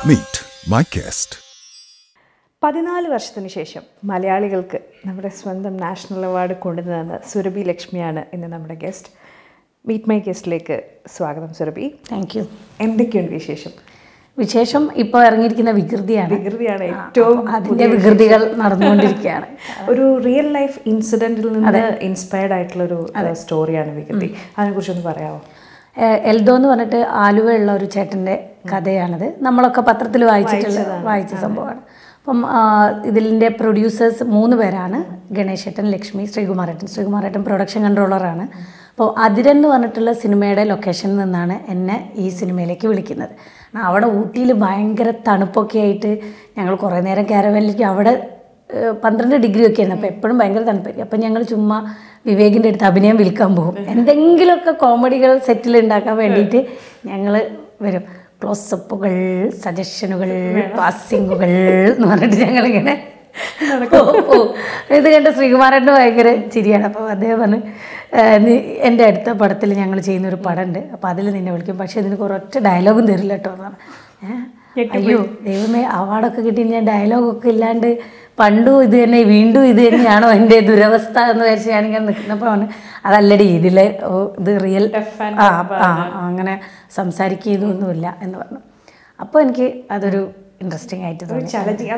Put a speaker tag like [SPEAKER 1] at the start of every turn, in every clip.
[SPEAKER 1] Meet my guest.
[SPEAKER 2] 14 വർഷത്തിന് ശേഷം മലയാളികൾക്ക് നമ്മുടെ സ്വന്തം നാഷണൽ അവാർഡ് കൊണ്ടുവന്ന സുരഭി ലക്ഷ്മിയാണ് ഇന്ന് നമ്മുടെ ഗസ്റ്റ്. മീറ്റ് മൈ ഗസ്റ്റിലേക്ക് സ്വാഗതം സുരഭി.
[SPEAKER 3] Thank you.
[SPEAKER 2] എന്തൊക്കെയുണ്ട് വിശേഷം?
[SPEAKER 3] ഇപ്പോൾ ഇറങ്ങിയിരിക്കുന്ന വികൃതിയാണ്
[SPEAKER 2] ഏറ്റവും
[SPEAKER 3] അതിൻ്റെ വികൃതികൾ നടന്നുകൊണ്ടിരിക്കുകയാണ്.
[SPEAKER 2] ഒരു റിയൽ ലൈഫ് ഇൻസിഡൻറ്റിൽ നിന്ന് ഇൻസ്പയർഡ് ആയിട്ടുള്ളൊരു സ്റ്റോറിയാണ് വികൃതി. അതിനെക്കുറിച്ചൊന്ന് പറയാമോ?
[SPEAKER 3] എൽദോ എന്ന് പറഞ്ഞിട്ട് ആലുവയുള്ള ഒരു ചേട്ടൻ്റെ കഥയാണിത്. നമ്മളൊക്കെ പത്രത്തിൽ വായിച്ച സംഭവമാണ്. അപ്പം ഇതിൻ്റെ പ്രൊഡ്യൂസേഴ്സ് 3 പേരാണ്. ഗണേശേട്ടൻ, ലക്ഷ്മി, ശ്രീകുമാരേട്ടൻ പ്രൊഡക്ഷൻ കൺട്രോളറാണ്. അപ്പോൾ അതിരൻ എന്ന് പറഞ്ഞിട്ടുള്ള സിനിമയുടെ ലൊക്കേഷനിൽ നിന്നാണ് എന്നെ ഈ സിനിമയിലേക്ക് വിളിക്കുന്നത്. അവിടെ ഊട്ടിയിൽ ഭയങ്കര തണുപ്പൊക്കെ ആയിട്ട് ഞങ്ങൾ കുറേ നേരം കാരവാനിലേക്ക് അവിടെ 12 ഡിഗ്രി ഒക്കെ ആയിരുന്നു. അപ്പോൾ എപ്പോഴും ഭയങ്കര തണുപ്പായിരിക്കും. അപ്പം ഞങ്ങൾ ചുമ്മാ വിവേകിൻ്റെ അടുത്ത് അഭിനയം വിൽക്കാൻ പോകും. എന്തെങ്കിലുമൊക്കെ കോമഡികൾ സെറ്റിൽ ഉണ്ടാക്കാൻ വേണ്ടിയിട്ട് ഞങ്ങൾ വരും. ക്ലോസപ്പുകൾ, സജഷനുകൾ, പാസിങ്ങുകൾ എന്ന് പറഞ്ഞിട്ട് ഞങ്ങളിങ്ങനെ ഇത് കണ്ട ശ്രീകുമാരേട്ടന് ഭയങ്കര ചിരിയാണ്. അപ്പോൾ അദ്ദേഹം പറഞ്ഞു, എൻ്റെ അടുത്ത പടത്തിൽ ഞങ്ങൾ ചെയ്യുന്നൊരു പടമുണ്ട്, അപ്പോൾ അതിൽ നിന്നെ വിളിക്കും, പക്ഷേ ഇതിന് കുറച്ച് ഡയലോഗും തരില്ല കേട്ടോ എന്നാണ്. അയ്യോ ദൈവമേ, അവാർഡൊക്കെ കിട്ടി ഞാൻ ഡയലോഗൊക്കെ ഇല്ലാണ്ട് പണ്ടും ഇത് തന്നെ വീണ്ടും ഇത് തന്നെയാണോ എൻ്റെ ദുരവസ്ഥ എന്ന് വിചാരിച്ച് ഞാനിങ്ങനെ നിൽക്കുന്നപ്പോൾ അതല്ലടി ഇതിൽ ഇത് റിയൽ അങ്ങനെ സംസാരിക്കുന്നൊന്നുമില്ല എന്ന് പറഞ്ഞു. അപ്പോൾ എനിക്ക് അതൊരു ഇൻട്രസ്റ്റിംഗ് ആയിട്ട് തോന്നി.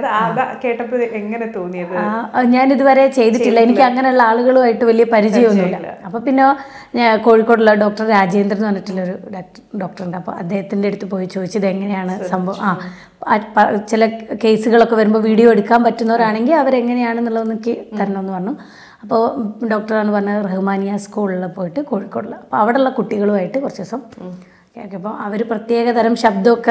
[SPEAKER 3] ഞാനിതുവരെ ചെയ്തിട്ടില്ല, എനിക്ക് അങ്ങനെയുള്ള ആളുകളുമായിട്ട് വലിയ പരിചയമൊന്നുമില്ല. അപ്പോൾ പിന്നെ ഞാൻ കോഴിക്കോടുള്ള ഡോക്ടർ രാജേന്ദ്രൻ എന്ന് പറഞ്ഞിട്ടുള്ളൊരു ഡോക്ടറുണ്ട്. അപ്പോൾ അദ്ദേഹത്തിൻ്റെ അടുത്ത് പോയി ചോദിച്ചത് എങ്ങനെയാണ് സംഭവം, ചില കേസുകളൊക്കെ വരുമ്പോൾ വീഡിയോ എടുക്കാൻ പറ്റുന്നവരാണെങ്കിൽ അവരെങ്ങനെയാണെന്നുള്ളത് എനിക്ക് തരണമെന്ന് പറഞ്ഞു. അപ്പോൾ ഡോക്ടറാണ് പറഞ്ഞത് റഹ്മാനിയ സ്കൂളിൽ പോയിട്ട് കോഴിക്കോടുള്ള, അപ്പോൾ അവിടെയുള്ള കുട്ടികളുമായിട്ട് കുറച്ച് ദിവസം കേൾക്കുമ്പോൾ അവർ പ്രത്യേക തരം ശബ്ദമൊക്കെ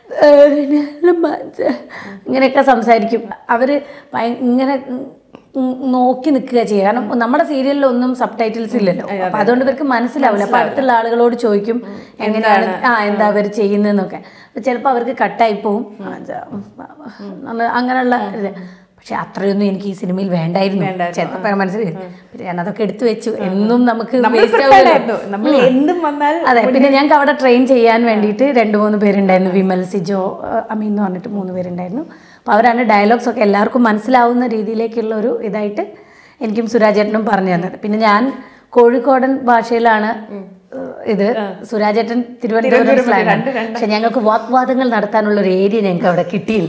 [SPEAKER 3] ഇങ്ങനെയൊക്കെ സംസാരിക്കും. അവർ ഇങ്ങനെ നോക്കി നിൽക്കുക ചെയ്യുക. കാരണം നമ്മുടെ സീരിയലിലൊന്നും സബ് ടൈറ്റിൽസ് ഇല്ലല്ലോ, അപ്പം അതുകൊണ്ട് ഇവർക്ക് മനസ്സിലാവില്ല. അപ്പം അടുത്തുള്ള ആളുകളോട് ചോദിക്കും എങ്ങനെയാണ് എന്താ അവർ ചെയ്യുന്നതെന്നൊക്കെ. ചിലപ്പോൾ അവർക്ക് കട്ടായി പോവും അങ്ങനെയുള്ള ഇത്. പക്ഷെ അത്രയൊന്നും എനിക്ക് ഈ സിനിമയിൽ വേണ്ടായിരുന്നു. ചിലപ്പോൾ മനസ്സിലായി. പിന്നെ ഞാനതൊക്കെ എടുത്തു വെച്ചു. എന്നും നമുക്ക് അതെ. പിന്നെ ഞങ്ങൾക്ക് അവിടെ ട്രെയിൻ ചെയ്യാൻ വേണ്ടിയിട്ട് 2-3 പേരുണ്ടായിരുന്നു. വിമൽ, സിജോ, അമീൻ എന്ന് പറഞ്ഞിട്ട് 3 പേരുണ്ടായിരുന്നു. അപ്പോൾ അവരാണ് ഡയലോഗ്സ് ഒക്കെ എല്ലാവർക്കും മനസ്സിലാവുന്ന രീതിയിലേക്കുള്ള ഒരു ഇതായിട്ട് എനിക്കും സുരാജേട്ടനും പറഞ്ഞു തന്നത്. പിന്നെ ഞാൻ കോഴിക്കോടൻ ഭാഷയിലാണ് ഇത്, സുരാജേട്ടൻ തിരുവനന്തപുരം സ്ലാങ്ങാണ്. പക്ഷെ ഞങ്ങൾക്ക് വാഗ്വാദങ്ങൾ നടത്താനുള്ള ഒരു ഏരിയ ഞങ്ങൾക്ക് അവിടെ കിട്ടിയില്ല.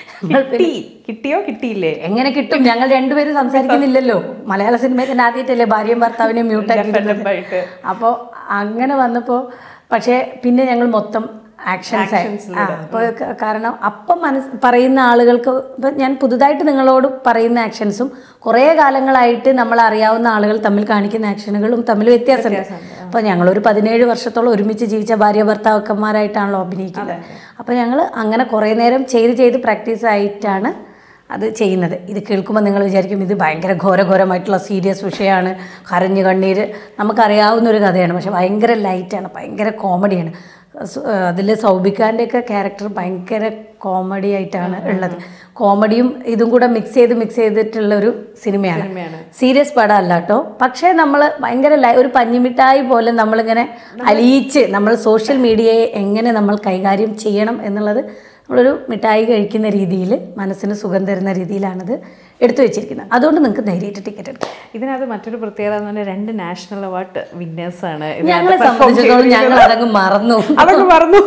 [SPEAKER 2] കിട്ടിയില്ലേ? എങ്ങനെ
[SPEAKER 3] കിട്ടും? ഞങ്ങൾ 2 പേരും സംസാരിക്കുന്നില്ലല്ലോ. മലയാള സിനിമയിൽ തന്നെ ആദ്യമായിട്ടല്ലേ ഭാര്യയും ഭർത്താവിനെയും മ്യൂട്ടാക്കി. അപ്പോൾ അങ്ങനെ വന്നപ്പോൾ പക്ഷേ പിന്നെ ഞങ്ങൾ മൊത്തം ആക്ഷൻസ് ആയി. അപ്പോൾ കാരണം അപ്പം പറയുന്ന ആളുകൾക്ക്, ഇപ്പം ഞാൻ പുതുതായിട്ട് നിങ്ങളോട് പറയുന്ന ആക്ഷൻസും കുറേ കാലങ്ങളായിട്ട് നമ്മൾ അറിയാവുന്ന ആളുകൾ തമ്മിൽ കാണിക്കുന്ന ആക്ഷനുകളും തമ്മിൽ വ്യത്യാസമുണ്ട്. അപ്പോൾ ഞങ്ങളൊരു 17 വർഷത്തോളം ഒരുമിച്ച് ജീവിച്ച ഭാര്യ ഭർത്താക്കന്മാരായിട്ടാണല്ലോ അഭിനയിക്കുന്നത്. അപ്പോൾ ഞങ്ങൾ അങ്ങനെ കുറേ നേരം ചെയ്ത് പ്രാക്ടീസ് ആയിട്ടാണ് അത് ചെയ്യുന്നത്. ഇത് കേൾക്കുമ്പോൾ നിങ്ങൾ വിചാരിക്കും ഇത് ഭയങ്കര ഘോരമായിട്ടുള്ള സീരിയസ് വിഷയമാണ്, കരഞ്ഞ് കണ്ണീര്, നമുക്കറിയാവുന്നൊരു കഥയാണ്. പക്ഷെ ഭയങ്കര ലൈറ്റാണ്, ഭയങ്കര കോമഡിയാണ്. അതിൽ സൗബിക്കാൻ്റെയൊക്കെ ക്യാരക്ടർ ഭയങ്കര കോമഡി ആയിട്ടാണ് ഉള്ളത്. കോമഡിയും ഇതും കൂടെ മിക്സ് ചെയ്തിട്ടുള്ളൊരു സിനിമയാണ്. സീരിയസ് പടം അല്ല കേട്ടോ. പക്ഷേ നമ്മൾ ഭയങ്കര ഒരു പഞ്ഞിമിഠായി പോലെ നമ്മളിങ്ങനെ അലിയിച്ച് നമ്മൾ സോഷ്യൽ മീഡിയയെ എങ്ങനെ നമ്മൾ കൈകാര്യം ചെയ്യണം എന്നുള്ളത് നമ്മളൊരു മിഠായി കഴിക്കുന്ന രീതിയിൽ മനസ്സിന് സുഖം തരുന്ന രീതിയിലാണിത് എടുത്തു വെച്ചിരിക്കുന്നത്. അതുകൊണ്ട് നിങ്ങൾക്ക് ധൈര്യമായിട്ട് ടിക്കറ്റ് എടുക്കാം.
[SPEAKER 2] ഇതിനകത്ത് മറ്റൊരു പ്രത്യേകത എന്ന് പറഞ്ഞാൽ 2 നാഷണൽ അവാർഡ് വിന്നേഴ്സാണ്.
[SPEAKER 3] ഞങ്ങളെ സംബന്ധിച്ചിടത്തോളം ഞങ്ങൾ അതങ്ങ് മറന്നു.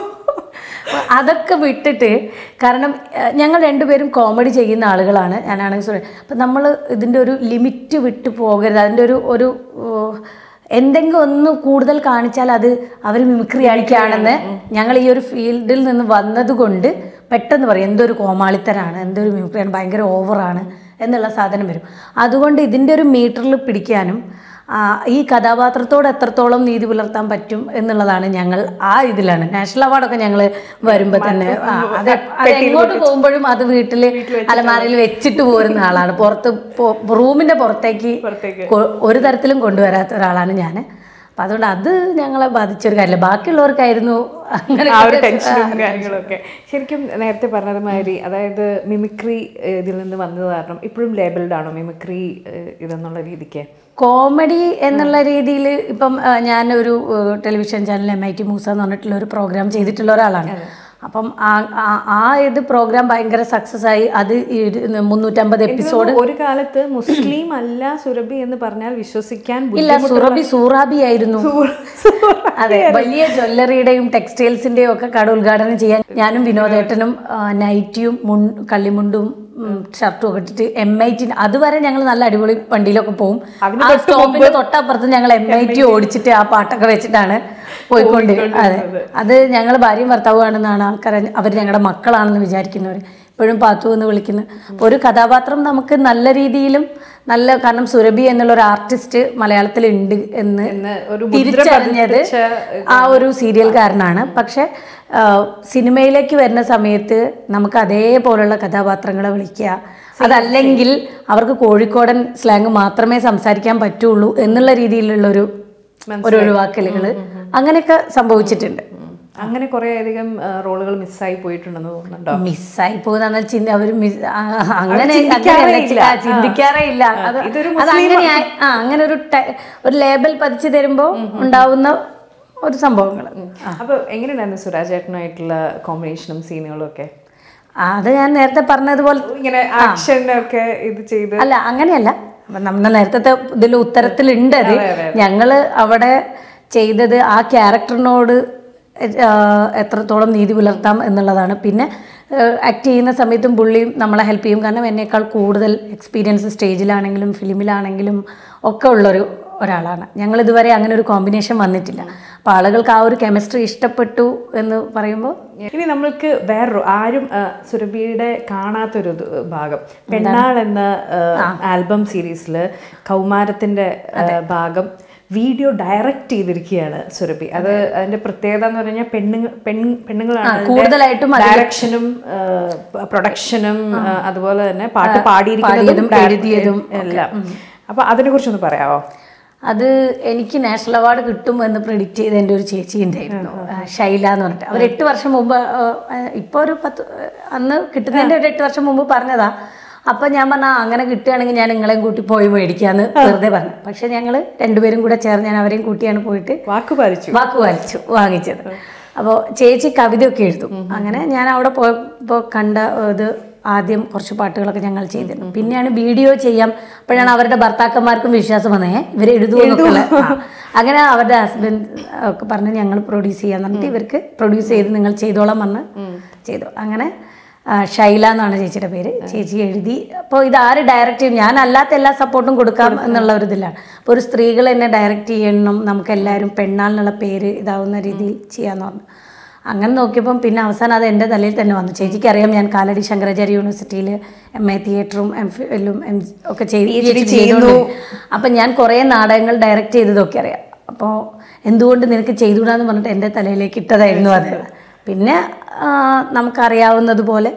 [SPEAKER 3] അതൊക്കെ വിട്ടിട്ട്, കാരണം ഞങ്ങൾ 2 പേരും കോമഡി ചെയ്യുന്ന ആളുകളാണ്. ഞാനാണെങ്കിൽ അപ്പം നമ്മൾ ഇതിൻ്റെ ഒരു ലിമിറ്റ് വിട്ടു പോകരുത്. അതിൻ്റെ ഒരു എന്തെങ്കിലും ഒന്ന് കൂടുതൽ കാണിച്ചാൽ അത് അവർ മിമിക്രി കാണിക്കുകയാണെന്ന് ഞങ്ങൾ ഈ ഒരു ഫീൽഡിൽ നിന്ന് വന്നതുകൊണ്ട് പെട്ടെന്ന് പറയും എന്തൊരു കോമാളിത്തരാണ്, എന്തൊരു മിമിക്രിയാണ്, ഭയങ്കര ഓവറാണ് എന്നുള്ള സാധനം വരും. അതുകൊണ്ട് ഇതിൻ്റെ ഒരു മീറ്ററിൽ പിടിക്കാനും ഈ കഥാപാത്രത്തോട് എത്രത്തോളം നീതി പുലർത്താൻ പറ്റും എന്നുള്ളതാണ് ഞങ്ങൾ ഇതിലാണ്. നാഷണൽ അവാർഡൊക്കെ ഞങ്ങൾ വരുമ്പോൾ തന്നെ അത് എങ്ങോട്ട് പോകുമ്പോഴും അത് വീട്ടിൽ അലമാരയിൽ വെച്ചിട്ട് പോരുന്ന ആളാണ്. റൂമിൻ്റെ പുറത്തേക്ക് ഒരു തരത്തിലും കൊണ്ടുവരാത്ത ഒരാളാണ് ഞാൻ. അപ്പം അതുകൊണ്ട് അത് ഞങ്ങളെ ബാധിച്ചൊരു കാര്യമില്ല. ബാക്കിയുള്ളവർക്കായിരുന്നു അങ്ങനെ
[SPEAKER 2] ആ ഒരു ടെൻഷനും കാര്യങ്ങളൊക്കെ. ശരിക്കും നേരത്തെ പറഞ്ഞതുമാതിരി, അതായത് മിമിക്രി ഇതിൽ നിന്ന് വന്നത് കാരണം ഇപ്പോഴും ലേബിൾഡ് ആണോ മിമിക്രി ഇതെന്നുള്ള രീതിക്ക്?
[SPEAKER 3] കോമഡി എന്നുള്ള രീതിയിൽ ഇപ്പം ഞാനൊരു ടെലിവിഷൻ ചാനൽ MIT മൂസ എന്ന് പറഞ്ഞിട്ടുള്ള ഒരു പ്രോഗ്രാം ചെയ്തിട്ടുള്ള ഒരാളാണ്. അപ്പം ആ ഇത് പ്രോഗ്രാം ഭയങ്കര സക്സസ് ആയി. അത് 350 എപ്പിസോഡ്.
[SPEAKER 2] ഒരു കാലത്ത് മുസ്ലിം അല്ല സുരഭി എന്ന് പറഞ്ഞാൽ വിശ്വസിക്കാൻ
[SPEAKER 3] ഇല്ല, സൂറാബി ആയിരുന്നു. അതെ, വലിയ ജ്വല്ലറിയുടെയും ടെക്സ്റ്റൈൽസിന്റെയും ഒക്കെ കട ഉദ്ഘാടനം ചെയ്യാൻ ഞാനും വിനോദേട്ടനും നൈറ്റിയും കള്ളിമുണ്ടും ഷർട്ടും ഒക്കെ ഇട്ടിട്ട് MIT, അതുവരെ ഞങ്ങൾ നല്ല അടിപൊളി വണ്ടിയിലൊക്കെ പോകും. ആ സ്റ്റോപ്പിന്റെ തൊട്ടപ്പുറത്ത് ഞങ്ങൾ MIT ഓടിച്ചിട്ട് ആ പാട്ടൊക്കെ വെച്ചിട്ടാണ് പോയിക്കൊണ്ട്. അതെ, അത് ഞങ്ങൾ ഭാര്യയും ഭർത്താവുമാണെന്നാണ് ആൾക്കാർ, അവർ ഞങ്ങളുടെ മക്കളാണെന്ന് വിചാരിക്കുന്നവർ ഇപ്പോഴും പാത്തു എന്ന് വിളിക്കുന്നത്. ഒരു കഥാപാത്രം നമുക്ക് നല്ല രീതിയിലും കാരണം സുരഭി എന്നുള്ള ഒരു ആർട്ടിസ്റ്റ് മലയാളത്തിലുണ്ട് എന്ന് തിരിച്ചറിഞ്ഞത് ആ ഒരു സീരിയൽകാരനാണ്. പക്ഷെ സിനിമയിലേക്ക് വരുന്ന സമയത്ത് നമുക്ക് അതേപോലുള്ള കഥാപാത്രങ്ങളെ വിളിക്കുക, അതല്ലെങ്കിൽ അവർക്ക് കോഴിക്കോടൻ സ്ലാങ് മാത്രമേ സംസാരിക്കാൻ പറ്റുള്ളൂ എന്നുള്ള രീതിയിലുള്ളൊരു ഒഴിവാക്കലുകൾ അങ്ങനെയൊക്കെ സംഭവിച്ചിട്ടുണ്ട്.
[SPEAKER 2] അങ്ങനെ കുറെ അധികം റോളുകൾ മിസ്സായി പോയിട്ടുണ്ടെന്ന് തോന്നുന്നുണ്ടോ?
[SPEAKER 3] മിസ്സായി പോകുന്ന അവർ അങ്ങനെ ചിന്തിക്കാറേ ഇല്ല. അത് അങ്ങനെ അങ്ങനെ ഒരു ലേബൽ പതിച്ചു തരുമ്പോൾ ഉണ്ടാവുന്ന ഒരു സംഭവങ്ങൾ.
[SPEAKER 2] അപ്പൊ എങ്ങനെയുണ്ടായിരുന്നു സുരാജേട്ടനായിട്ടുള്ള കോമ്പിനേഷനും സീനുകളും ഒക്കെ?
[SPEAKER 3] അത് ഞാൻ നേരത്തെ പറഞ്ഞതുപോലെ
[SPEAKER 2] ഇങ്ങനെ ആക്ഷനൊക്കെ ഇത് ചെയ്ത്
[SPEAKER 3] അല്ല, അങ്ങനെയല്ല. നമ്മുടെ നേരത്തെ ഇതിൽ ഉത്തരത്തിലുണ്ട്. അത് ഞങ്ങള് അവിടെ ചെയ്തത് ആ ക്യാരക്ടറിനോട് എത്രത്തോളം നീതി പുലർത്താം എന്നുള്ളതാണ്. പിന്നെ ആക്ട് ചെയ്യുന്ന സമയത്തും പുള്ളിയും നമ്മളെ ഹെൽപ്പ് ചെയ്യും. കാരണം എന്നേക്കാൾ കൂടുതൽ എക്സ്പീരിയൻസ് സ്റ്റേജിലാണെങ്കിലും ഫിലിമിലാണെങ്കിലും ഒക്കെ ഒരാളാണ്. ഞങ്ങളിതുവരെ അങ്ങനെ ഒരു കോമ്പിനേഷൻ വന്നിട്ടില്ല. അപ്പോൾ ആളുകൾക്ക് ആ ഒരു കെമിസ്ട്രി ഇഷ്ടപ്പെട്ടു എന്ന് പറയുമ്പോൾ.
[SPEAKER 2] ഇനി നമ്മൾക്ക് വേറൊരു ആരും സുരഭിയുടെ കാണാത്തൊരു ഭാഗം, പെണ്ണാൾ എന്ന ആൽബം സീരീസിൽ കൗമാരത്തിൻ്റെ ഭാഗം വീഡിയോ ഡയറക്റ്റ് ചെയ്തിരിക്കുകയാണ് സുരഭി. അതിന്റെ പ്രത്യേകത എന്ന് പറഞ്ഞാൽ പെണ്ണുങ്ങളാണ് കൂടുതലായിട്ടും ഡയറക്ഷനും പ്രൊഡക്ഷനും അതുപോലെ തന്നെ പാട്ട് പാടിയിരിക്കുന്നതും എഴുതിയതും എല്ലാം. അപ്പൊ അതിനെ കുറിച്ചൊന്ന് പറയാമോ?
[SPEAKER 3] അത് എനിക്ക് നാഷണൽ അവാർഡ് കിട്ടും എന്ന് പ്രെഡിക്റ്റ് ചെയ്ത് എൻ്റെ ഒരു ചേച്ചി ഉണ്ടായിരുന്നു, ഷൈല എന്ന് പറഞ്ഞിട്ട്. അവർ 8 വർഷം മുമ്പ്, ഇപ്പോൾ ഒരു 10 അന്ന് കിട്ടുന്നതിൻ്റെ ഒരു 8 വർഷം മുമ്പ് പറഞ്ഞതാ. അപ്പം ഞാൻ പറഞ്ഞാൽ അങ്ങനെ കിട്ടുകയാണെങ്കിൽ ഞാൻ നിങ്ങളെയും കൂട്ടി പോയി മേടിക്കാമെന്ന് വെറുതെ പറഞ്ഞു. പക്ഷെ ഞങ്ങൾ രണ്ടുപേരും കൂടെ ചേർന്ന് ഞാൻ അവരെയും കൂട്ടിയാണ് പോയിട്ട് വാക്ക് പാലിച്ചു വാങ്ങിച്ചത്. അപ്പോൾ ചേച്ചി കവിതയൊക്കെ എഴുതും. അങ്ങനെ ഞാൻ അവിടെ പോയപ്പോൾ കണ്ട ഇത് ആദ്യം കുറച്ച് പാട്ടുകളൊക്കെ ഞങ്ങൾ ചെയ്തിരുന്നു. പിന്നെയാണ് വീഡിയോ ചെയ്യാം. അപ്പോഴാണ് അവരുടെ ഭർത്താക്കന്മാർക്കും വിശ്വാസം വന്നേ ഇവർ എഴുതുമെന്നൊക്കെയുള്ള. അങ്ങനെ അവരുടെ ഹസ്ബൻഡ് ഒക്കെ പറഞ്ഞ് ഞങ്ങൾ പ്രൊഡ്യൂസ് ചെയ്യാൻ പറഞ്ഞിട്ട് ഇവർക്ക് പ്രൊഡ്യൂസ് ചെയ്ത് നിങ്ങൾ ചെയ്തോളാം പറഞ്ഞ് ചെയ്തു. അങ്ങനെ ഷൈല എന്നാണ് ചേച്ചിയുടെ പേര്. ചേച്ചി എഴുതി. അപ്പോൾ ഇതാര് ഡയറക്റ്റ് ചെയ്യും? ഞാൻ അല്ലാത്ത എല്ലാ സപ്പോർട്ടും കൊടുക്കാം എന്നുള്ള ഒരു ഇതിലാണ്. അപ്പോൾ ഒരു സ്ത്രീകൾ എന്നെ ഡയറക്റ്റ് ചെയ്യണം, നമുക്കെല്ലാവരും പെണ്ണാളിനുള്ള പേര് ഇതാവുന്ന രീതിയിൽ ചെയ്യാമെന്ന് പറഞ്ഞു. അങ്ങനെ നോക്കിയപ്പം പിന്നെ അവസാനം അത് എൻ്റെ തലയിൽ തന്നെ വന്നു. ചേച്ചിക്കറിയാം ഞാൻ കാലടി ശങ്കരാചാര്യ യൂണിവേഴ്സിറ്റിയിൽ MA തിയേറ്ററും MPhilഉം ഒക്കെ ചെയ്തു. അപ്പം ഞാൻ കുറേ നാടകങ്ങൾ ഡയറക്റ്റ് ചെയ്തതൊക്കെ അറിയാം. അപ്പോൾ എന്തുകൊണ്ട് നിനക്ക് ചെയ്തുകൂടാന്ന് പറഞ്ഞിട്ട് എൻ്റെ തലയിലേക്ക് ഇട്ടതായിരുന്നു അത്. പിന്നെ നമുക്കറിയാവുന്നതുപോലെ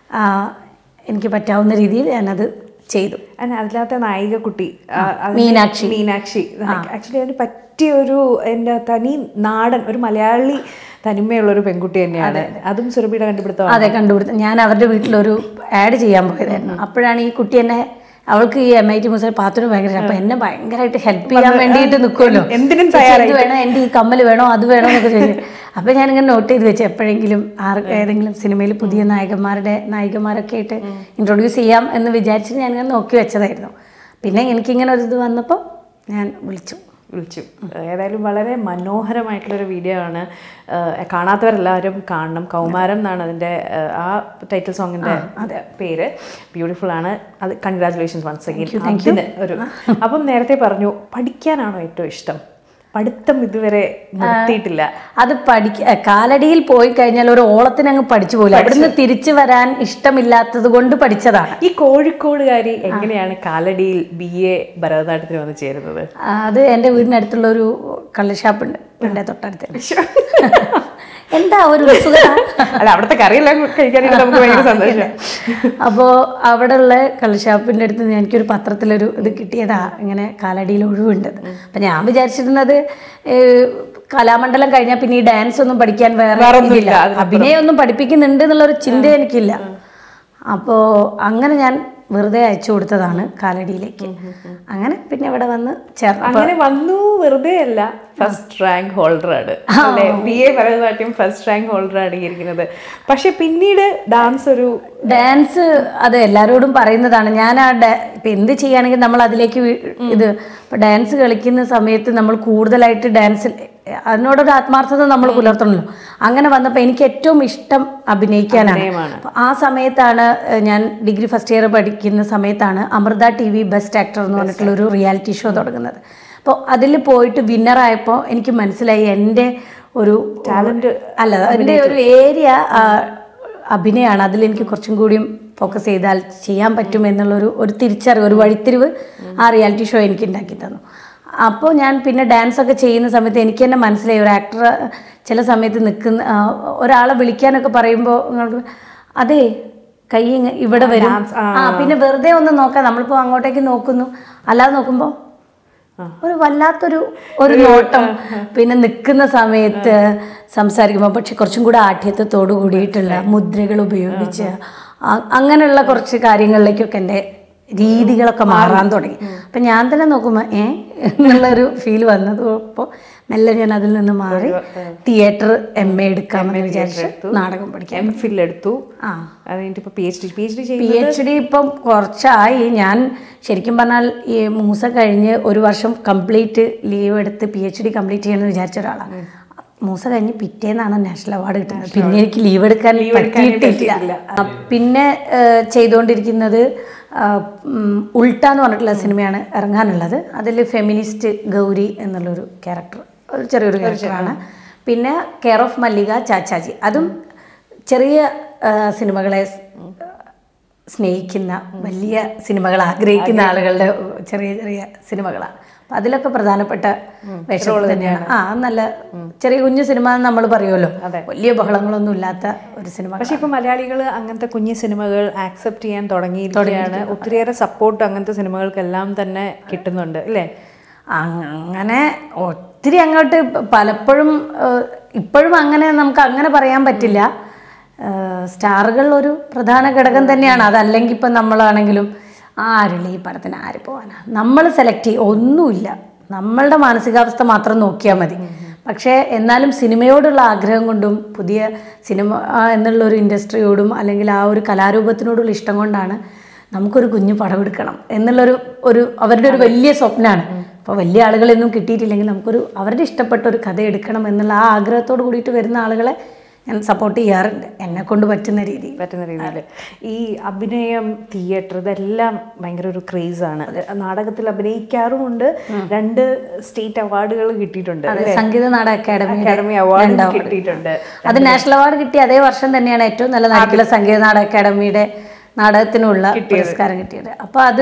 [SPEAKER 3] എനിക്ക് പറ്റാവുന്ന രീതിയിൽ ഞാനത് ചെയ്തു.
[SPEAKER 2] അതിനകത്തെ നായിക കുട്ടി
[SPEAKER 3] മീനാക്ഷി
[SPEAKER 2] ആക്ച്വലി അതിന് പറ്റിയൊരു എൻ്റെ തനി നാടൻ ഒരു മലയാളി തനിമയുള്ളൊരു പെൺകുട്ടി തന്നെയാണ്. അതും സുരഭിയുടെ കണ്ടുപിടുത്തം.
[SPEAKER 3] അതെ, കണ്ടുപിടുത്തം. ഞാൻ അവരുടെ വീട്ടിലൊരു ആഡ് ചെയ്യാൻ പോയതായിരുന്നു. അപ്പോഴാണ് ഈ കുട്ടി എന്നെ, അവൾക്ക് ഈ MIT മുസൽ പാത്തിന് ഭയങ്കര, അപ്പം എന്നെ ഭയങ്കരമായിട്ട് ഹെൽപ്പ് ചെയ്യാൻ വേണ്ടിയിട്ട് നിൽക്കുമല്ലോ.
[SPEAKER 2] എന്തിനും
[SPEAKER 3] വേണം, എൻ്റെ ഈ കമ്മൽ വേണോ അത് വേണോ എന്നൊക്കെ ചോദിച്ചു. അപ്പം ഞാനിങ്ങനെ നോട്ട് ചെയ്ത് വെച്ച് എപ്പോഴെങ്കിലും ഏതെങ്കിലും സിനിമയിൽ പുതിയ നായികമാരൊക്കെ ആയിട്ട് ഇൻട്രൊഡ്യൂസ് ചെയ്യാം എന്ന് വിചാരിച്ചിട്ട് ഞാനിങ്ങനെ നോക്കി വെച്ചതായിരുന്നു. പിന്നെ എനിക്കിങ്ങനെ ഒരു ഇത് വന്നപ്പോൾ ഞാൻ വിളിച്ചു.
[SPEAKER 2] ഏതായാലും വളരെ മനോഹരമായിട്ടുള്ളൊരു വീഡിയോ ആണ്. കാണാത്തവരെല്ലാവരും കാണണം. കൗമാരം എന്നാണ് അതിൻ്റെ ആ ടൈറ്റിൽ സോങ്ങിൻ്റെ പേര്. ബ്യൂട്ടിഫുൾ ആണ്. അത് കൺഗ്രാജുലേഷൻസ് വൺസ് അഗെയിൻ. അപ്പം നേരത്തെ പറഞ്ഞു പഠിക്കാനാണോ ഏറ്റവും ഇഷ്ടം? പഠിത്തം ഇതുവരെ നിർത്തിയിട്ടില്ല.
[SPEAKER 3] അത് കാലടിയിൽ പോയി കഴിഞ്ഞാൽ ഒരു ഓളത്തിന് അങ്ങ് പഠിച്ചു പോകില്ല. അവിടുന്ന് തിരിച്ചു വരാൻ ഇഷ്ടമില്ലാത്തത് കൊണ്ട് പഠിച്ചതാണ്.
[SPEAKER 2] ഈ കോഴിക്കോടുകാരി എങ്ങനെയാണ് കാലടിയിൽ BA ഭരതനാട്യത്തിന് വന്ന് ചേരുന്നത്?
[SPEAKER 3] അത് എൻ്റെ വീടിനടുത്തുള്ള ഒരു കള്ളുഷാപ്പുണ്ട്, എൻ്റെ തൊട്ടടുത്ത്. എന്താ ഒരു
[SPEAKER 2] അല്ല, അവിടുത്തെ കറിയെല്ലാം കഴിക്കാനായിട്ട് നമുക്ക് ഭയങ്കര സന്തോഷം.
[SPEAKER 3] അപ്പോൾ അവിടെ ഉള്ള കള്ളുഷാപ്പിൻ്റെ അടുത്ത് എനിക്കൊരു പത്രത്തിലൊരു ഇത് കിട്ടിയതാ, ഇങ്ങനെ കാലടിയിൽ ഒഴിവുണ്ടത്. അപ്പം ഞാൻ വിചാരിച്ചിരുന്നത് കലാമണ്ഡലം കഴിഞ്ഞാൽ പിന്നെ ഈ ഡാൻസ് ഒന്നും പഠിക്കാൻ വേറെ ഇതില്ല, അഭിനയം ഒന്നും പഠിപ്പിക്കുന്നുണ്ട് എന്നുള്ളൊരു ചിന്ത എനിക്കില്ല. അപ്പോൾ അങ്ങനെ ഞാൻ വെറുതെ അയച്ചു കൊടുത്തതാണ് കാലടിയിലേക്ക്. അങ്ങനെ പിന്നെ ഇവിടെ വന്ന് ചേർന്നു.
[SPEAKER 2] അങ്ങനെ വന്നു, വെറുതെ അല്ല, ഫസ്റ്റ് റാങ്ക് ഹോൾഡറാണ് അല്ലെ, BA ഭരതനാട്യം ഫസ്റ്റ് റാങ്ക് ഹോൾഡറാണ് ഇരിക്കുന്നത്. പക്ഷെ പിന്നീട് ഡാൻസ്
[SPEAKER 3] അത് എല്ലാവരോടും പറയുന്നതാണ്. ഞാൻ ഇപ്പം എന്ത് ചെയ്യുകയാണെങ്കിൽ നമ്മൾ അതിലേക്ക് ഇപ്പം ഡാൻസ് കളിക്കുന്ന സമയത്ത് നമ്മൾ കൂടുതലായിട്ട് ഡാൻസിൽ അതിനോടൊരു ആത്മാർത്ഥത നമ്മൾ പുലർത്തണമല്ലോ. അങ്ങനെ വന്നപ്പോൾ എനിക്ക് ഏറ്റവും ഇഷ്ടം അഭിനയിക്കാനാണ്. ആ സമയത്താണ് ഞാൻ ഡിഗ്രി ഫസ്റ്റ് ഇയർ പഠിക്കുന്ന സമയത്താണ് അമൃത TV ബെസ്റ്റ് ആക്ടർ എന്ന് പറഞ്ഞിട്ടുള്ള ഒരു റിയാലിറ്റി ഷോ തുടങ്ങുന്നത്. അപ്പോൾ അതിൽ പോയിട്ട് വിന്നറായപ്പോൾ എനിക്ക് മനസ്സിലായി എൻ്റെ ഒരു ടാലൻറ്റ് അല്ല, എൻ്റെ ഒരു ഏരിയ അഭിനയമാണ്. അതിലെനിക്ക് കുറച്ചും കൂടിയും ഫോക്കസ് ചെയ്താൽ ചെയ്യാൻ പറ്റും എന്നുള്ളൊരു തിരിച്ചറിവ്, ഒരു വഴിത്തിരിവ് ആ റിയാലിറ്റി ഷോ എനിക്ക് ഉണ്ടാക്കി തന്നു. അപ്പോൾ ഞാൻ പിന്നെ ഡാൻസൊക്കെ ചെയ്യുന്ന സമയത്ത് എനിക്ക് തന്നെ മനസ്സിലായി ഒരു ആക്ടർ ചില സമയത്ത് നിൽക്കുന്ന ഒരാളെ വിളിക്കാനൊക്കെ പറയുമ്പോൾ അതെ കൈ ഇവിടെ വരും, പിന്നെ വെറുതെ ഒന്ന് നോക്കാം, നമ്മളിപ്പോൾ അങ്ങോട്ടേക്ക് നോക്കുന്നു, അല്ലാതെ നോക്കുമ്പോൾ ഒരു വല്ലാത്തൊരു നോട്ടം, പിന്നെ നിൽക്കുന്ന സമയത്ത് സംസാരിക്കുമ്പോൾ പക്ഷെ കുറച്ചും കൂടെ ആഠ്യത്വത്തോടു കൂടിയിട്ടുള്ള മുദ്രകൾ ഉപയോഗിച്ച് അങ്ങനെയുള്ള കുറച്ച് കാര്യങ്ങളിലേക്കൊക്കെ എൻ്റെ രീതികളൊക്കെ മാറാൻ തുടങ്ങി. അപ്പം ഞാൻ തന്നെ നോക്കുമ്പോൾ എന്നുള്ളൊരു ഫീൽ വന്നപ്പോൾ മെല്ലെ ഞാൻ അതിൽ നിന്ന് മാറി തിയേറ്റർ MA എടുക്കാമെന്ന് വിചാരിച്ച് നാടകം പഠിക്കാം.
[SPEAKER 2] MPhil എടുത്തു.
[SPEAKER 3] PhD ഇപ്പം കുറച്ചായി. ഞാൻ ശരിക്കും പറഞ്ഞാൽ ഈ മൂസ കഴിഞ്ഞ് ഒരു വർഷം കംപ്ലീറ്റ് ലീവ് എടുത്ത് PhD കംപ്ലീറ്റ് ചെയ്യണമെന്ന് വിചാരിച്ച ഒരാളാണ്. മൂസ കഴിഞ്ഞ് പിറ്റേന്നാണ് നാഷണൽ അവാർഡ് കിട്ടുന്നത്. പിന്നെ എനിക്ക് ലീവ് എടുക്കാൻ പറ്റിയിട്ടില്ല. പിന്നെ ചെയ്തുകൊണ്ടിരിക്കുന്നത് ഉൾട്ട എന്ന് പറഞ്ഞിട്ടുള്ള സിനിമയാണ് ഇറങ്ങാനുള്ളത്. അതിൽ ഫെമിനിസ്റ്റ് ഗൗരി എന്നുള്ളൊരു ക്യാരക്ടർ, ഒരു ചെറിയൊരു ക്യാരക്ടറാണ്. പിന്നെ കെയർ ഓഫ് മല്ലിക ചാച്ചാജി, അതും ചെറിയ സിനിമകളെ സ്നേഹിക്കുന്ന, വലിയ സിനിമകൾ ആഗ്രഹിക്കുന്ന ആളുകളുടെ ചെറിയ ചെറിയ സിനിമകളാണ്. അപ്പം അതിലൊക്കെ പ്രധാനപ്പെട്ട വേഷം തന്നെയാണ്. നല്ല ചെറിയ കുഞ്ഞു സിനിമ എന്ന് നമ്മൾ പറയുമല്ലോ, വലിയ ബഹളങ്ങളൊന്നും ഇല്ലാത്ത ഒരു സിനിമ.
[SPEAKER 2] പക്ഷെ ഇപ്പം മലയാളികൾ അങ്ങനത്തെ കുഞ്ഞു സിനിമകൾ ആക്സെപ്റ്റ് ചെയ്യാൻ തുടങ്ങിയിരിക്കുകയാണ്. ഒത്തിരിയേറെ സപ്പോർട്ട് അങ്ങനത്തെ സിനിമകൾക്കെല്ലാം തന്നെ കിട്ടുന്നുണ്ട് അല്ലേ?
[SPEAKER 3] അങ്ങനെ ഒത്തിരി അങ്ങോട്ട് പലപ്പോഴും ഇപ്പോഴും അങ്ങനെ നമുക്ക് അങ്ങനെ പറയാൻ പറ്റില്ല. സ്റ്റാറുകൾ ഒരു പ്രധാന ഘടകം തന്നെയാണ്. അതല്ലെങ്കിൽ ഇപ്പം നമ്മളാണെങ്കിലും ആരുള്ള ഈ പടത്തിന് ആര് പോകാനാ, നമ്മൾ സെലക്ട് ചെയ്യും ഒന്നുമില്ല, നമ്മളുടെ മാനസികാവസ്ഥ മാത്രം നോക്കിയാൽ മതി. പക്ഷേ എന്നാലും സിനിമയോടുള്ള ആഗ്രഹം കൊണ്ടും പുതിയ സിനിമ എന്നുള്ളൊരു ഇൻഡസ്ട്രിയോടും അല്ലെങ്കിൽ ആ ഒരു കലാരൂപത്തിനോടുള്ള ഇഷ്ടം കൊണ്ടാണ് നമുക്കൊരു കുഞ്ഞു പടം എടുക്കണം എന്നുള്ളൊരു അവരുടെ ഒരു വലിയ സ്വപ്നമാണ്. അപ്പോൾ വലിയ ആളുകളൊന്നും കിട്ടിയിട്ടില്ലെങ്കിൽ നമുക്കൊരു അവരുടെ ഇഷ്ടപ്പെട്ട ഒരു കഥ എടുക്കണം എന്നുള്ള ആ ആഗ്രഹത്തോട് കൂടിയിട്ട് വരുന്ന ആളുകളെ ഞാൻ സപ്പോർട്ട് ചെയ്യാറുണ്ട്, എന്നെ കൊണ്ട് പറ്റുന്ന രീതിയിൽ.
[SPEAKER 2] ഈ അഭിനയം, തിയേറ്റർ, ഇതെല്ലാം ഭയങ്കര ഒരു ക്രേസാണ്. നാടകത്തിൽ അഭിനയിക്കാറുമുണ്ട്. 2 സ്റ്റേറ്റ് അവാർഡുകൾ കിട്ടിയിട്ടുണ്ട്.
[SPEAKER 3] സംഗീത നാടക
[SPEAKER 2] അക്കാദമി അവാർഡ് കിട്ടിയിട്ടുണ്ട്.
[SPEAKER 3] അത് നാഷണൽ അവാർഡ് കിട്ടിയ അതേ വർഷം തന്നെയാണ് ഏറ്റവും നല്ല നടിക്കുള്ള സംഗീത നാടക അക്കാദമിയുടെ നാടകത്തിനുള്ള പുരസ്കാരം കിട്ടിയത്. അപ്പോൾ അത്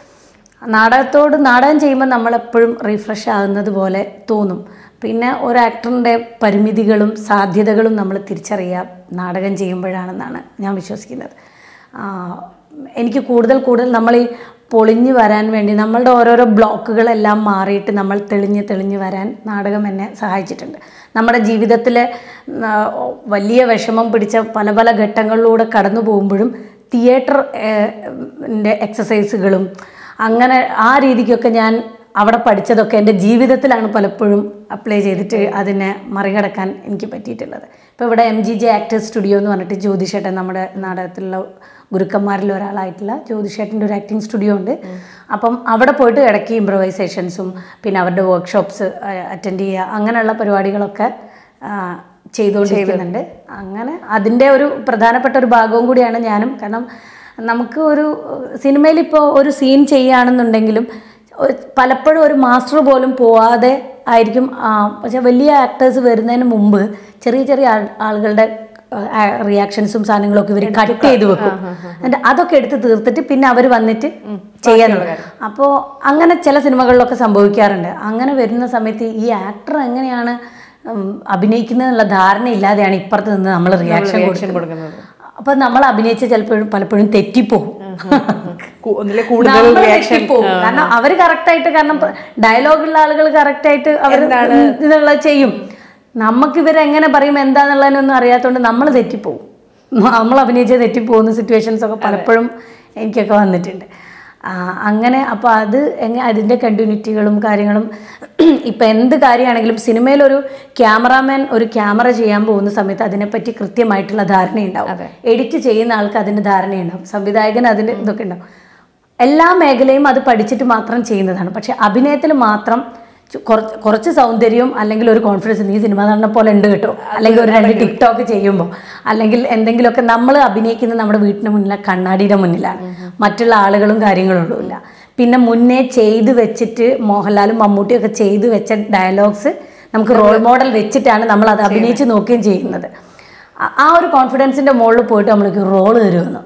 [SPEAKER 3] നാടകം ചെയ്യുമ്പോൾ നമ്മളെപ്പോഴും റീഫ്രഷ് ആകുന്നത് പോലെ തോന്നും. പിന്നെ ഒരു ആക്ടറിൻ്റെ പരിമിതികളും സാധ്യതകളും നമ്മൾ തിരിച്ചറിയുക നാടകം ചെയ്യുമ്പോഴാണെന്നാണ് ഞാൻ വിശ്വസിക്കുന്നത്. എനിക്ക് കൂടുതൽ നമ്മൾ ഈ പൊളിഞ്ഞു വരാൻ വേണ്ടി നമ്മളുടെ ഓരോരോ ബ്ലോക്കുകളെല്ലാം മാറിയിട്ട് നമ്മൾ തെളിഞ്ഞ് വരാൻ നാടകം എന്നെ സഹായിച്ചിട്ടുണ്ട്. നമ്മുടെ ജീവിതത്തിലെ വലിയ വിഷമം പിടിച്ച പല ഘട്ടങ്ങളിലൂടെ കടന്നു പോകുമ്പോഴും തിയേറ്ററിൻ്റെ എക്സസൈസുകളും അങ്ങനെ ആ രീതിക്കൊക്കെ ഞാൻ അവിടെ പഠിച്ചതൊക്കെ എൻ്റെ ജീവിതത്തിലാണ് പലപ്പോഴും അപ്ലൈ ചെയ്തിട്ട് അതിനെ മറികടക്കാൻ എനിക്ക് പറ്റിയിട്ടുള്ളത്. ഇപ്പോൾ ഇവിടെ MGJ ആക്ടേഴ്സ് സ്റ്റുഡിയോ എന്ന് പറഞ്ഞിട്ട് ജ്യോതിഷേട്ടൻ, നമ്മുടെ നാടകത്തിലുള്ള ഗുരുക്കന്മാരിൽ ഒരാളായിട്ടുള്ള ജ്യോതിഷേട്ടൻ്റെ ഒരു ആക്ടിങ് സ്റ്റുഡിയോ ഉണ്ട്. അപ്പം അവിടെ പോയിട്ട് ഇടയ്ക്ക് ഇംപ്രവൈസേഷൻസും പിന്നെ അവരുടെ വർക്ക്ഷോപ്സ് അറ്റൻഡ് ചെയ്യുക, അങ്ങനെയുള്ള പരിപാടികളൊക്കെ ചെയ്തുകൊണ്ടിരിക്കുന്നുണ്ട്. അങ്ങനെ അതിൻ്റെ ഒരു പ്രധാനപ്പെട്ട ഒരു ഭാഗവും കൂടിയാണ് ഞാനും. കാരണം നമുക്ക് ഒരു സിനിമയിലിപ്പോൾ ഒരു സീൻ ചെയ്യുകയാണെന്നുണ്ടെങ്കിലും പലപ്പോഴും ഒരു മാസ്റ്റർ പോലും പോവാതെ ആയിരിക്കും. പക്ഷേ വലിയ ആക്ടേഴ്സ് വരുന്നതിന് മുമ്പ് ചെറിയ ആളുകളുടെ റിയാക്ഷൻസും സാധനങ്ങളൊക്കെ ഇവർ കട്ട് ചെയ്ത് വെക്കും. എന്നിട്ട് അതൊക്കെ എടുത്ത് തീർത്തിട്ട് പിന്നെ അവർ വന്നിട്ട് ചെയ്യാനുള്ള. അപ്പോൾ അങ്ങനെ ചില സിനിമകളിലൊക്കെ സംഭവിക്കാറുണ്ട്. അങ്ങനെ വരുന്ന സമയത്ത് ഈ ആക്ടർ എങ്ങനെയാണ് അഭിനയിക്കുന്നതെന്നുള്ള ധാരണയില്ലാതെയാണ് ഇപ്പുറത്ത് നിന്ന് നമ്മൾ റിയാക്ഷൻ കൊടുക്കുന്നത്. അപ്പം നമ്മൾ അഭിനയിച്ച പലപ്പോഴും തെറ്റിപ്പോകും. കാരണം അവർ കറക്റ്റായിട്ട്, കാരണം ഡയലോഗുള്ള ആളുകൾ കറക്റ്റായിട്ട് അവർ ഇതുള്ള ചെയ്യും. നമുക്ക് ഇവരെങ്ങനെ പറയും എന്താന്നുള്ളതിനൊന്നും അറിയാത്തതുകൊണ്ട് നമ്മൾ തെറ്റിപ്പോവും. നമ്മൾ അഭിനയിച്ച് തെറ്റിപ്പോകുന്ന സിറ്റുവേഷൻസ് ഒക്കെ പലപ്പോഴും എനിക്കൊക്കെ വന്നിട്ടുണ്ട്. അങ്ങനെ അപ്പോൾ അത് അതിൻ്റെ കണ്ടിന്യൂറ്റികളും കാര്യങ്ങളും ഇപ്പം എന്ത് കാര്യമാണെങ്കിലും സിനിമയിലൊരു ക്യാമറാമാൻ ഒരു ക്യാമറ ചെയ്യാൻ പോകുന്ന സമയത്ത് അതിനെപ്പറ്റി കൃത്യമായിട്ടുള്ള ധാരണയുണ്ടാവും. എഡിറ്റ് ചെയ്യുന്ന ആൾക്ക് അതിൻ്റെ ധാരണയുണ്ടാവും, സംവിധായകൻ അതിൻ്റെ ഇതൊക്കെ ഉണ്ടാവും. എല്ലാ മേഖലയും അത് പഠിച്ചിട്ട് മാത്രം ചെയ്യുന്നതാണ്. പക്ഷെ അഭിനയത്തിൽ മാത്രം കുറച്ച് സൗന്ദര്യവും അല്ലെങ്കിൽ ഒരു കോൺഫിഡൻസ്, നീ സിനിമ നടനെ പോലെ ഉണ്ട് കേട്ടോ, അല്ലെങ്കിൽ ഒരു 2 ടിക്ടോക്ക് ചെയ്യുമ്പോൾ, അല്ലെങ്കിൽ എന്തെങ്കിലുമൊക്കെ നമ്മൾ അഭിനയിക്കുന്നത് നമ്മുടെ വീട്ടിന് മുന്നിലാണ്, കണ്ണാടിയുടെ മുന്നിലാണ്, മറ്റുള്ള ആളുകളും കാര്യങ്ങളും ഉള്ളൂല്ല. പിന്നെ മുന്നേ ചെയ്ത് വെച്ചിട്ട് മോഹൻലാലും മമ്മൂട്ടിയൊക്കെ ചെയ്ത് വെച്ച ഡയലോഗ്സ് നമുക്ക് റോൾ മോഡൽ വെച്ചിട്ടാണ് നമ്മൾ അത് അഭിനയിച്ച് നോക്കുകയും ചെയ്യുന്നത്. ആ ഒരു കോൺഫിഡൻസിൻ്റെ മുകളിൽ പോയിട്ട് നമ്മൾക്ക് റോള് തരുമെന്ന്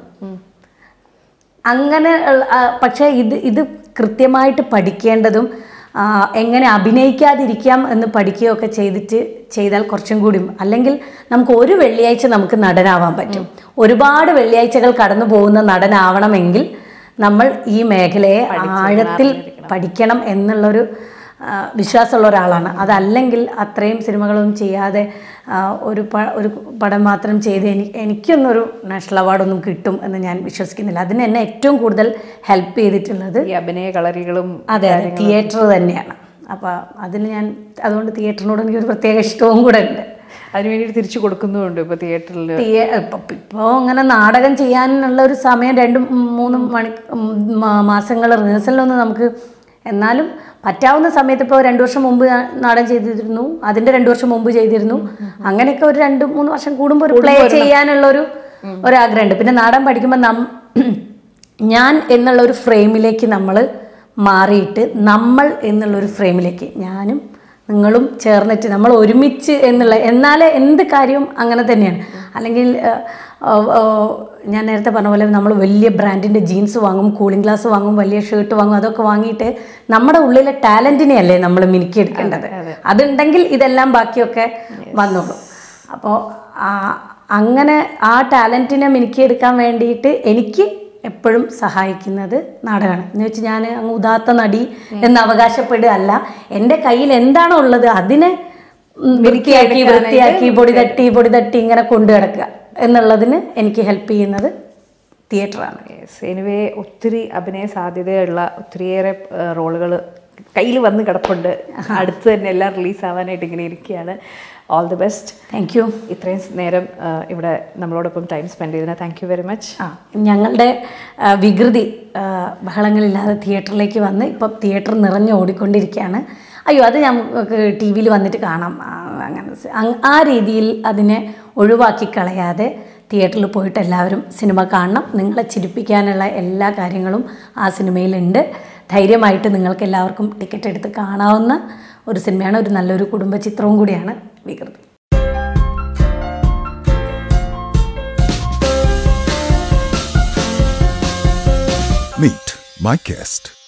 [SPEAKER 3] അങ്ങനെ. പക്ഷേ ഇത് കൃത്യമായിട്ട് പഠിക്കേണ്ടതും എങ്ങനെ അഭിനയിക്കാതിരിക്കാം എന്ന് പഠിക്കുകയൊക്കെ ചെയ്താൽ കുറച്ചും കൂടി, അല്ലെങ്കിൽ നമുക്ക് ഒരു വെള്ളിയാഴ്ച നമുക്ക് നടനാവാൻ പറ്റും. ഒരുപാട് വെള്ളിയാഴ്ചകൾ കടന്നു പോകുന്ന നടനാവണമെങ്കിൽ നമ്മൾ ഈ മേഖലയെ ആഴത്തിൽ പഠിക്കണം എന്നുള്ളൊരു വിശ്വാസമുള്ള ഒരാളാണ്. അതല്ലെങ്കിൽ അത്രയും സിനിമകളൊന്നും ചെയ്യാതെ ഒരു പടം മാത്രം ചെയ്ത് എനിക്കൊന്നൊരു നാഷണൽ അവാർഡൊന്നും കിട്ടും എന്ന് ഞാൻ വിശ്വസിക്കുന്നില്ല. അതിന് എന്നെ ഏറ്റവും കൂടുതൽ ഹെൽപ്പ് ചെയ്തിട്ടുള്ളത്
[SPEAKER 2] ഈ അഭിനയ കളരികളും
[SPEAKER 3] അതെ തിയേറ്റർ തന്നെയാണ്. അപ്പോൾ അതുകൊണ്ട് തിയേറ്ററിനോട് എനിക്കൊരു പ്രത്യേക ഇഷ്ടവും കൂടെ ഉണ്ട്.
[SPEAKER 2] അതിന് വേണ്ടിയിട്ട് തിരിച്ചു കൊടുക്കുന്നുമുണ്ട്. ഇപ്പോൾ തിയേറ്ററിൽ
[SPEAKER 3] ഇപ്പോൾ അങ്ങനെ നാടകം ചെയ്യാനുള്ള ഒരു സമയം 2-3 മാസങ്ങൾ റിഹേഴ്സലിനൊന്നും നമുക്ക്, എന്നാലും പറ്റാവുന്ന സമയത്ത് ഇപ്പോൾ 2 വർഷം മുമ്പ് നാടകം ചെയ്തിരുന്നു, അതിൻ്റെ 2 വർഷം മുമ്പ് ചെയ്തിരുന്നു. അങ്ങനെയൊക്കെ ഒരു 2-3 വർഷം കൂടുമ്പോൾ ഒരു പ്ലേ ചെയ്യാനുള്ളൊരു ആഗ്രഹമുണ്ട്. പിന്നെ നാടകം പഠിക്കുമ്പോൾ ഞാൻ എന്നുള്ളൊരു ഫ്രെയിമിലേക്ക് നമ്മൾ മാറിയിട്ട് നമ്മൾ എന്നുള്ളൊരു ഫ്രെയിമിലേക്ക് ഞാനും നിങ്ങളും ചേർന്നിട്ട് നമ്മൾ ഒരുമിച്ച് എന്നാലേ എന്ത് കാര്യവും അങ്ങനെ തന്നെയാണ്. അല്ലെങ്കിൽ ഞാൻ നേരത്തെ പറഞ്ഞ പോലെ നമ്മൾ വലിയ ബ്രാൻഡിൻ്റെ ജീൻസ് വാങ്ങും, കൂളിംഗ് ഗ്ലാസ് വാങ്ങും, വലിയ ഷർട്ട് വാങ്ങും, അതൊക്കെ വാങ്ങിയിട്ട് നമ്മുടെ ഉള്ളിലെ ടാലൻറ്റിനെ അല്ലേ നമ്മൾ മിനുക്കിയെടുക്കേണ്ടത്. അതുണ്ടെങ്കിൽ ഇതെല്ലാം ബാക്കിയൊക്കെ വന്നോളൂ. അപ്പോൾ അങ്ങനെ ആ ടാലൻറ്റിനെ മിനുക്കിയെടുക്കാൻ വേണ്ടിയിട്ട് എനിക്ക് എപ്പോഴും സഹായിക്കുന്നത് നാടകമാണ്. എന്ന് വെച്ച് ഞാൻ അങ്ങ് ഉദാത്ത നടി എന്ന് അവകാശപ്പെടുകയല്ല. എൻ്റെ കയ്യിൽ എന്താണോ ഉള്ളത് അതിനെ വൃത്തിയാക്കി പൊടി തട്ടി ഇങ്ങനെ കൊണ്ടു കിടക്കുക എന്നുള്ളതിന് എനിക്ക് ഹെൽപ്പ് ചെയ്യുന്നത് തിയേറ്ററാണ്.
[SPEAKER 2] എനിവേ ഒത്തിരി അഭിനയ സാധ്യതയുള്ള ഒത്തിരിയേറെ റോളുകൾ കയ്യിൽ വന്ന് കിടപ്പുണ്ട്. അടുത്ത് തന്നെ എല്ലാം റിലീസാവാനായിട്ട് ഇങ്ങനെ ഇരിക്കുകയാണ്. All the best.
[SPEAKER 3] Thank you.
[SPEAKER 2] ഇത്രയും നേരം ഇവിടെ നമ്മളോടൊപ്പം ടൈം സ്പെൻഡ് ചെയ്തതിന് താങ്ക് യു വെരി മച്ച്.
[SPEAKER 3] ഞങ്ങളുടെ വികൃതി ബഹളങ്ങളില്ലാതെ തിയേറ്ററിലേക്ക് വന്ന് ഇപ്പം തിയേറ്റർ നിറഞ്ഞ് ഓടിക്കൊണ്ടിരിക്കുകയാണ്. അയ്യോ അത് ഞങ്ങൾക്ക് ടി വിയിൽ വന്നിട്ട് കാണാം, അങ്ങനെ ആ രീതിയിൽ അതിനെ ഒഴിവാക്കി കളയാതെ തിയേറ്ററിൽ പോയിട്ട് എല്ലാവരും സിനിമ കാണണം. നിങ്ങളെ ചിരിപ്പിക്കാനുള്ള എല്ലാ കാര്യങ്ങളും ആ സിനിമയിലുണ്ട്. ധൈര്യമായിട്ട് നിങ്ങൾക്ക് എല്ലാവർക്കും ടിക്കറ്റ് എടുത്ത് കാണാവുന്ന ഒരു സിനിമയാണ്. ഒരു നല്ലൊരു കുടുംബ ചിത്രവും കൂടിയാണ് വികൃതി.
[SPEAKER 1] Meet my guest.